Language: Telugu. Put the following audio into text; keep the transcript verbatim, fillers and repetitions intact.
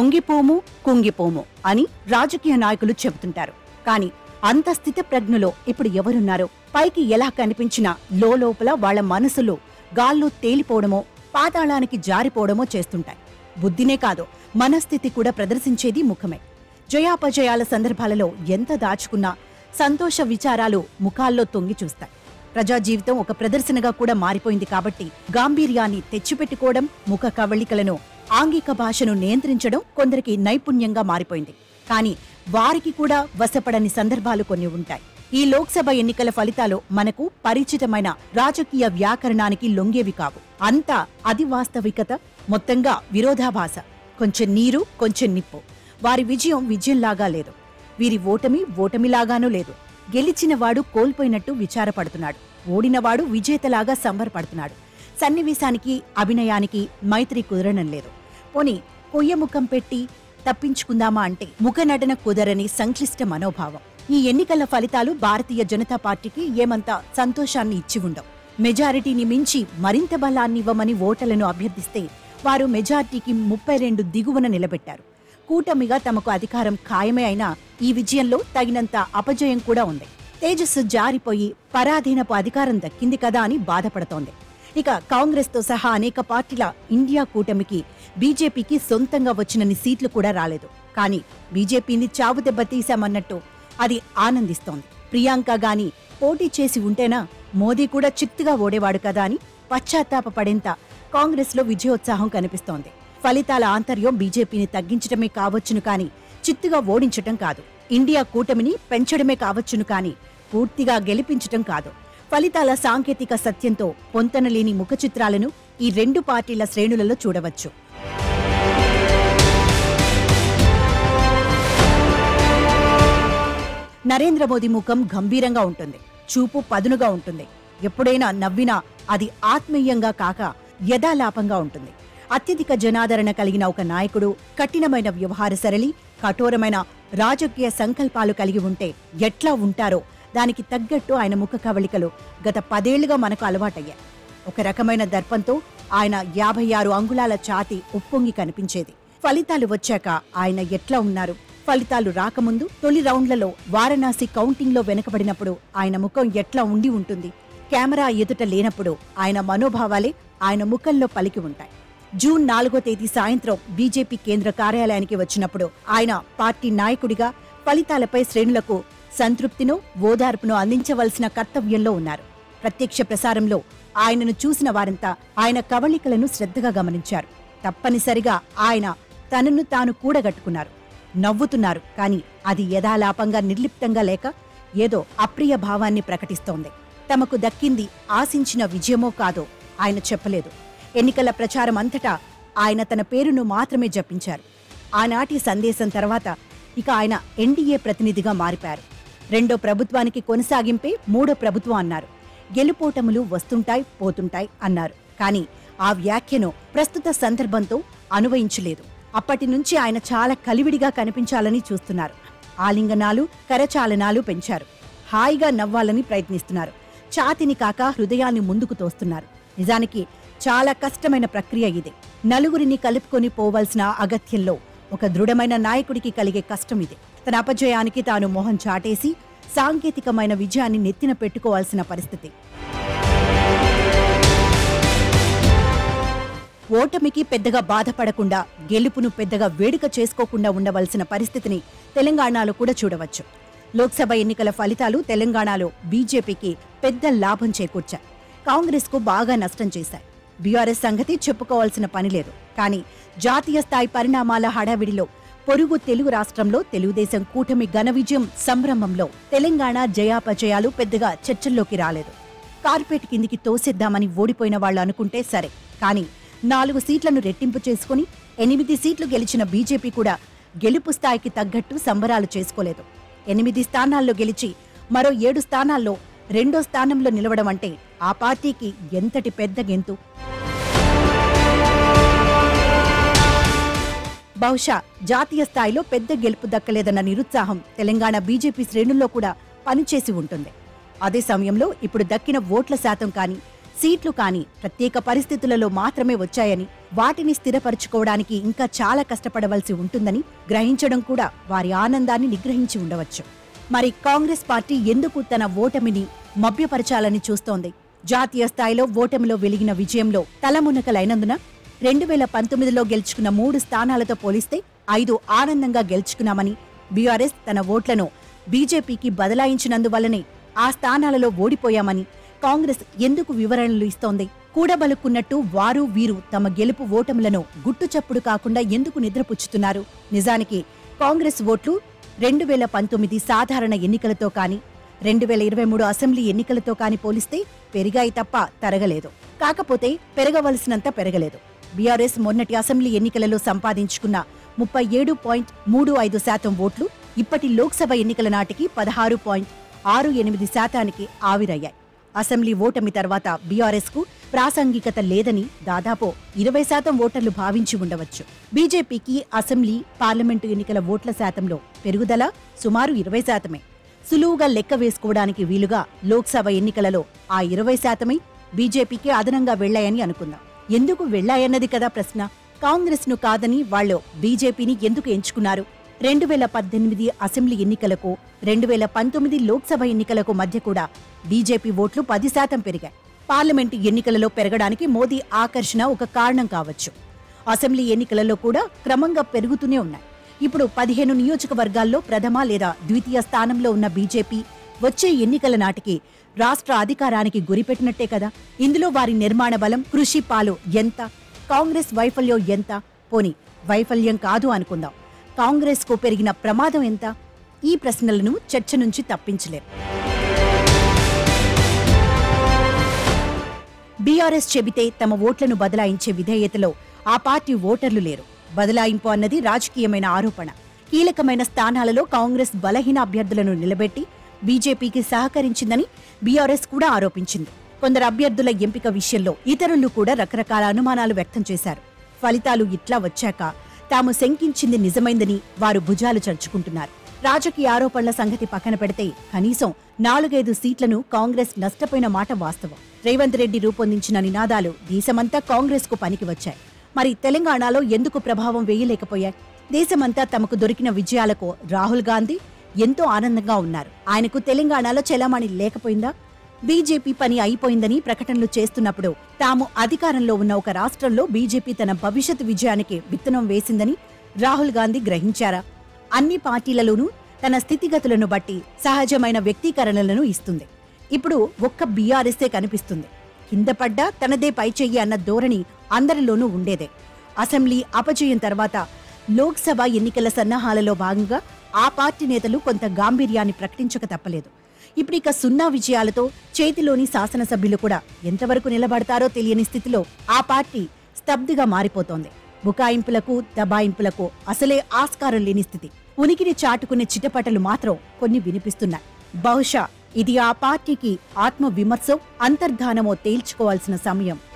లొంగిపోము కుంగిపోము అని రాజకీయ నాయకులు చెబుతుంటారు. కానీ అంత స్థితప్రజ్ఞులో ఇప్పుడు ఎవరున్నారు? పైకి ఎలా కనిపించినా లోలోపల వాళ్ల మనసులో గాల్లో తేలిపోవడమో పాతాళానికి జారిపోవడమో చేస్తుంటాయి. బుద్ధినే కాదు, మనస్థితి కూడా ప్రదర్శించేది ముఖమే. జయాపజయాల సందర్భాలలో ఎంత దాచుకున్నా సంతోష విచారాలు ముఖాల్లో తొంగి చూస్తాయి. ప్రజా జీవితం ఒక ప్రదర్శనగా కూడా మారిపోయింది కాబట్టి గాంభీర్యాన్ని తెచ్చిపెట్టుకోవడం, ముఖ కవళికలను, ఆంగిక భాషను నియంత్రించడం కొందరికి నైపుణ్యంగా మారిపోయింది. కానీ వారికి కూడా వశపడని సందర్భాలు కొన్ని ఉంటాయి. ఈ లోక్సభ ఎన్నికల ఫలితాలు మనకు పరిచితమైన రాజకీయ వ్యాకరణానికి లొంగేవి కావు. అంతా అది వాస్తవికత, మొత్తంగా విరోధాభాస. కొంచెం నీరు, కొంచెం నిప్పు. వారి విజయం విజయంలాగా లేదు, వీరి ఓటమి ఓటమిలాగానూ లేదు. గెలిచినవాడు కోల్పోయినట్టు విచారపడుతున్నాడు, ఓడినవాడు విజేతలాగా సంబరపడుతున్నాడు. సన్నివేశానికి అభినయానికి మైత్రి కుదరడం లేదు. పోనీ కొయ్యముఖం పెట్టి తప్పించుకుందామా అంటే ముఖనటన కుదరని సంక్లిష్ట మనోభావం. ఈ ఎన్నికల ఫలితాలు భారతీయ జనతా పార్టీకి ఏమంత సంతోషాన్ని ఇచ్చి ఉండవు. మెజారిటీని మించి మరింత బలాన్నివ్వమని ఓటర్లను అభ్యర్థిస్తే వారు మెజారిటీకి ముప్పై రెండు దిగువన నిలబెట్టారు. కూటమిగా తమకు అధికారం ఖాయమే అయినా ఈ విజయంలో తగినంత అపజయం కూడా ఉంది. తేజస్సు జారిపోయి పరాధీనపు అధికారం దక్కింది కదా అని బాధపడుతోంది. ఇక కాంగ్రెస్ తో సహా అనేక పార్టీల ఇండియా కూటమికి బీజేపీకి సొంతంగా వచ్చినన్ని సీట్లు కూడా రాలేదు. కానీ బీజేపీని చావు దెబ్బ తీశామన్నట్టు అది ఆనందిస్తోంది. ప్రియాంక గాని పోటీ చేసి ఉంటేనా మోదీ కూడా చిత్తుగా ఓడేవాడు కదా అని పశ్చాత్తాపపడేంత కాంగ్రెస్ లో విజయోత్సాహం కనిపిస్తోంది. ఫలితాల ఆంతర్యం బీజేపీని తగ్గించడమే కావచ్చును కానీ చిత్తుగా ఓడించటం కాదు. ఇండియా కూటమిని పెంచడమే కావచ్చును కానీ పూర్తిగా గెలిపించటం కాదు. ఫలితాల సాంకేతిక సత్యంతో పొంతనలేని ముఖ చిత్రాలను ఈ రెండు పార్టీల శ్రేణులలో చూడవచ్చు. నరేంద్ర మోదీ ముఖం గంభీరంగా ఉంటుంది, చూపు పదునుగా ఉంటుంది. ఎప్పుడైనా నవ్వినా అది ఆత్మీయంగా కాక యథాలాపంగా ఉంటుంది. అత్యధిక జనాదరణ కలిగిన ఒక నాయకుడు కఠినమైన వ్యవహార సరళి, కఠోరమైన రాజకీయ సంకల్పాలు కలిగి ఉంటే ఎట్లా ఉంటారో దానికి తగ్గట్టు ఆయన ముఖ కవళికలు గత పదేళ్లుగా మనకు అలవాటయ్యాయి. ఒక రకమైన దర్పంతో ఆయన యాభై ఆరు అంగుళాల ఛాతీ ఉప్పొంగి కనిపించేది. ఫలితాలు వచ్చాక ఆయన ఎట్లా ఉన్నారు? ఫలితాలు రాకముందు తొలి రౌండ్లలో వారణాసి కౌంటింగ్లో వెనుకబడినప్పుడు ఆయన ముఖం ఎట్లా ఉండి ఉంటుంది? కెమెరా ఎదుట లేనప్పుడు ఆయన మనోభావాలే ఆయన ముఖంలో పలికి ఉంటాయి. జూన్ నాలుగో తేదీ సాయంత్రం బీజేపీ కేంద్ర కార్యాలయానికి వచ్చినప్పుడు ఆయన పార్టీ నాయకుడిగా ఫలితాలపై శ్రేణులకు సంతృప్తినో ఓదార్పునో అందించవలసిన కర్తవ్యంలో ఉన్నారు. ప్రత్యక్ష ప్రసారంలో ఆయనను చూసిన వారంతా ఆయన కవళికలను శ్రద్ధగా గమనించారు. తప్పనిసరిగా ఆయన తనను తాను కూడగట్టుకున్నారు, నవ్వుతున్నారు. కాని అది యథాలాపంగా నిర్లిప్తంగా లేక ఏదో అప్రియ భావాన్ని ప్రకటిస్తోంది. తమకు దక్కింది ఆశించిన విజయమో కాదో ఆయన చెప్పలేదు. ఎన్నికల ప్రచారం అంతటా ఆయన తన పేరును మాత్రమే జపించారు. ఆనాటి సందేశం తర్వాత ఇక ఆయన ఎన్డీఏ ప్రతినిధిగా మారిపారు. రెండో ప్రభుత్వానికి కొనసాగింపే మూడో ప్రభుత్వం అన్నారు. గెలుపోటములు వస్తుంటాయి పోతుంటాయి అన్నారు. కానీ ఆ వ్యాఖ్యను ప్రస్తుత సందర్భంతో అన్వయించలేదు. అప్పటి నుంచి ఆయన చాలా కలివిడిగా కనిపించాలని చూస్తున్నారు. ఆలింగనాలు, కరచాలనాలు పెంచారు. హాయిగా నవ్వాలని ప్రయత్నిస్తున్నారు. ఛాతిని కాక హృదయాన్ని ముందుకు తోస్తున్నారు. నిజానికి చాలా కష్టమైన ప్రక్రియ ఇది. నలుగురిని కలుపుకొని పోవలసిన అగత్యంలో ఒక దృఢమైన నాయకుడికి కలిగే కష్టం ఇది. తన అపజయానికి తాను మొహం చాటేసి సాంకేతికమైన విజయాన్ని నెత్తిన పెట్టుకోవాల్సిన పరిస్థితి. ఓటమికి పెద్దగా బాధపడకుండా, గెలుపును పెద్దగా వేడుక చేసుకోకుండా ఉండవలసిన పరిస్థితిని తెలంగాణలో కూడా చూడవచ్చు. లోక్సభ ఎన్నికల ఫలితాలు తెలంగాణలో బీజేపీకి పెద్ద లాభం చేకూర్చాయి, కాంగ్రెస్ కు బాగా నష్టం చేశాయి. బీఆర్ఎస్ సంగతి చెప్పుకోవాల్సిన పనిలేదు. కానీ జాతీయ స్థాయి పరిణామాల హడావిడిలో పొరుగు తెలుగు రాష్ట్రంలో తెలుగుదేశం కూటమి ఘన విజయం సంభ్రమంలో తెలంగాణ జయాపజయాలు పెద్దగా చర్చల్లోకి రాలేదు. కార్పెట్ కిందికి తోసేద్దామని ఓడిపోయిన వాళ్లు అనుకుంటే సరే, కానీ నాలుగు సీట్లను రెట్టింపు చేసుకుని ఎనిమిది సీట్లు గెలిచిన బీజేపీ కూడా గెలుపు స్థాయికి తగ్గట్టు సంబరాలు చేసుకోలేదు. ఎనిమిది స్థానాల్లో గెలిచి మరో ఏడు స్థానాల్లో రెండో స్థానంలో నిలవడం అంటే ఆ పార్టీకి ఎంతటి పెద్ద గెంతు. బహుశా జాతీయ స్థాయిలో పెద్ద గెలుపు దక్కలేదన్న నిరుత్సాహం తెలంగాణ బీజేపీ శ్రేణుల్లో కూడా పనిచేసి ఉంటుంది. అదే సమయంలో ఇప్పుడు దక్కిన ఓట్ల శాతం కానీ, సీట్లు కాని ప్రత్యేక పరిస్థితులలో మాత్రమే వచ్చాయని, వాటిని స్థిరపరచుకోవడానికి ఇంకా చాలా కష్టపడవలసి ఉంటుందని గ్రహించడం కూడా వారి ఆనందాన్ని నిగ్రహించి ఉండవచ్చు. మరి కాంగ్రెస్ పార్టీ ఎందుకు తన ఓటమిని మభ్యపరచాలని చూస్తోంది? జాతీయ స్థాయిలో ఓటమిలో వెలిగిన విజయంలో తలమునకలైనందున రెండు వేల పంతొమ్మిదిలో గెలుచుకున్న మూడు స్థానాలతో పోలిస్తే ఐదు ఆనందంగా గెలుచుకున్నామని, బీఆర్ఎస్ తన ఓట్లను బీజేపీకి బదలాయించినందువల్లనే ఆ స్థానాలలో ఓడిపోయామని కాంగ్రెస్ ఎందుకు వివరణలు ఇస్తోంది? కూడబలుక్కున్నట్టు వారు వీరు తమ గెలుపు ఓటములను గుట్టుచప్పుడు కాకుండా ఎందుకు నిద్రపుచ్చుతున్నారు? నిజానికి కాంగ్రెస్ ఓట్లు రెండు వేల పంతొమ్మిది సాధారణ ఎన్నికలతో కాని, రెండు వేల ఇరవై మూడు అసెంబ్లీ ఎన్నికలతో కాని పోలిస్తే పెరిగాయి తప్ప తరగలేదు. కాకపోతే పెరగవలసినంత పెరగలేదు. బీఆర్ఎస్ మొన్నటి అసెంబ్లీ ఎన్నికలలో సంపాదించుకున్న ముప్పై ఏడు పాయింట్ మూడు ఐదు శాతం ఓట్లు ఇప్పటి లోక్సభ ఎన్నికల నాటికి పదహారు పాయింట్ ఆరు ఎనిమిది శాతానికి ఆవిరయ్యాయి. అసెంబ్లీ ఓటమి తర్వాత బీఆర్ఎస్ కు ప్రాసంగికత లేదని దాదాపు ఇరవై శాతం ఓటర్లు భావించి ఉండవచ్చు. బీజేపీకి అసెంబ్లీ, పార్లమెంటు ఎన్నికల ఓట్ల శాతంలో పెరుగుదల సుమారు ఇరవై శాతమే. సులువుగా లెక్క వేసుకోవడానికి వీలుగా లోక్సభ ఎన్నికలలో ఆ ఇరవై శాతమే బీజేపీకి అదనంగా వెళ్లాయని అనుకుందాం. ఎందుకు వెళ్లాయన్నది కదా ప్రశ్న. కాంగ్రెస్ ను కాదని వాళ్లు బీజేపీని ఎందుకు ఎంచుకున్నారు? రెండు వేల పద్దెనిమిది అసెంబ్లీ ఎన్నికలకు, రెండు వేల పంతొమ్మిది లోక్సభ ఎన్నికలకు మధ్య కూడా బీజేపీ ఓట్లు పది శాతం పెరిగాయి. పార్లమెంటు ఎన్నికలలో పెరగడానికి మోదీ ఆకర్షణ ఒక కారణం కావచ్చు. అసెంబ్లీ ఎన్నికలలో కూడా క్రమంగా పెరుగుతూనే ఉన్నాయి. ఇప్పుడు పదిహేను నియోజకవర్గాల్లో ప్రథమ లేదా ద్వితీయ స్థానంలో ఉన్న బీజేపీ వచ్చే ఎన్నికల నాటికి రాష్ట్ర అధికారానికి గురిపెట్టినట్టే కదా. ఇందులో వారి నిర్మాణ బలం, కృషి పాలు ఎంత? కాంగ్రెస్ వైఫల్యం ఎంత? పోని వైఫల్యం కాదు అనుకుందాం, కాంగ్రెస్ కు పెరిగిన ప్రమాదం ఎంత? ఈ ప్రశ్నలను చర్చ నుంచి తప్పించలేరు. బీఆర్ఎస్ చెబితే తమ ఓట్లను బదలాయించే విధేయతలో ఆ పార్టీ ఓటర్లు లేరు. బదలాయింపు అన్నది రాజకీయమైన ఆరోపణ. కీలకమైన స్థానాలలో కాంగ్రెస్ బలహీన అభ్యర్థులను నిలబెట్టి బీజేపీకి సహకరించిందని బీఆర్ఎస్ కూడా ఆరోపించింది. కొందరు అభ్యర్థుల ఎంపిక విషయంలో ఇతరులు కూడా రకరకాల అనుమానాలు వ్యక్తం చేశారు. ఫలితాలు ఇట్లా వచ్చాక తాము శంకించింది నిజమైందని వారు భుజాలు చర్చుకుంటున్నారు. రాజకీయ ఆరోపణల సంగతి పక్కన పెడితే కనీసం నాలుగైదు సీట్లను కాంగ్రెస్ నష్టపోయిన మాట వాస్తవం. రేవంత్ రెడ్డి రూపొందించిన నినాదాలు దేశమంతా కాంగ్రెస్ కు పనికి వచ్చాయి. మరి తెలంగాణలో ఎందుకు ప్రభావం వేయలేకపోయాయి? దేశమంతా తమకు దొరికిన విజయాలకు రాహుల్ గాంధీ ఎంతో ఆనందంగా ఉన్నారు. ఆయనకు తెలంగాణలో చెలామణి లేకపోయిందా? బీజేపీ పని అయిపోయిందని ప్రకటనలు చేస్తున్నప్పుడు తాము అధికారంలో ఉన్న ఒక రాష్ట్రంలో బీజేపీ తన భవిష్యత్ విజయానికి విత్తనం వేసిందని రాహుల్ గాంధీ గ్రహించారా? అన్ని పార్టీలలోనూ తన స్థితిగతులను బట్టి సహజమైన వ్యక్తీకరణలను ఇస్తుంది. ఇప్పుడు ఒక్క బీఆర్ఎస్ఏ కనిపిస్తుంది. కింద పడ్డా తనదే పైచెయ్యి అన్న ధోరణి అందరిలోనూ ఉండేదే. అసెంబ్లీ అపజయం తర్వాత లోక్సభ ఎన్నికల సన్నాహాలలో భాగంగా ఆ పార్టీ నేతలు కొంత గాంభీర్యాన్ని ప్రకటించక తప్పలేదు. ఇప్పుడిక సున్నా విజయాలతో చేతిలోని శాసనసభ్యులు కూడా ఎంతవరకు నిలబడతారో తెలియని స్థితిలో ఆ పార్టీ స్తబ్దుగా మారిపోతోంది. బుకాయింపులకు, దబాయింపులకు అసలే ఆస్కారం లేని స్థితి. ఉనికిని చాటుకునే చిటపటలు మాత్రం కొన్ని వినిపిస్తున్నాయి. బహుశా ఇది ఆ పార్టీకి ఆత్మ విమర్శో, అంతర్ధానమో తేల్చుకోవాల్సిన సమయం